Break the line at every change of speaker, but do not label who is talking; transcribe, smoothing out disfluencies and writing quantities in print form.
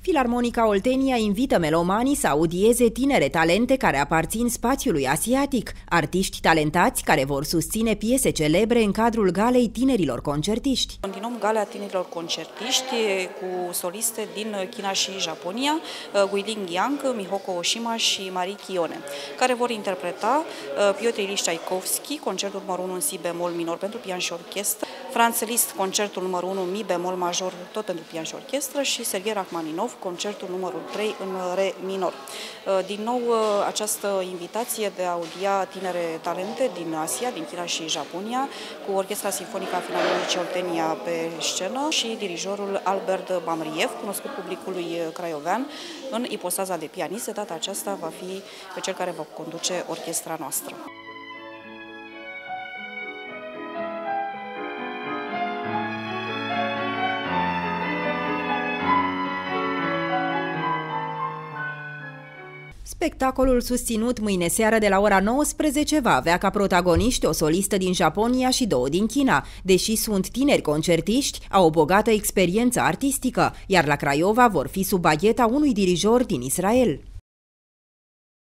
Filarmonica Oltenia invită melomanii să audieze tinere talente care aparțin spațiului asiatic, artiști talentați care vor susține piese celebre în cadrul Galei Tinerilor Concertiști.
Continuăm Gala Tinerilor Concertiști cu soliste din China și Japonia, Guiling Yang, Mihoko Oshima și Marie Kione, care vor interpreta Piotr Ilich Tchaikovsky, concertul numărul 1 în si bemol minor pentru pian și orchestră, Franz Liszt, concertul numărul 1 mi bemol major tot pentru pian și orchestră și Sergei Rachmaninov, concertul numărul 3 în re minor. Din nou, această invitație de a audia tinere talente din Asia, din China și Japonia, cu Orchestra Sinfonică a Filarmonicii Oltenia pe scenă și dirijorul Albert Bamriev, cunoscut publicului craiovean, în ipostaza de pianist. De data aceasta va fi cel care va conduce orchestra noastră.
Spectacolul susținut mâine seară de la ora 19 va avea ca protagoniști o solistă din Japonia și două din China. Deși sunt tineri concertiști, au o bogată experiență artistică, iar la Craiova vor fi sub bagheta unui dirijor din Israel.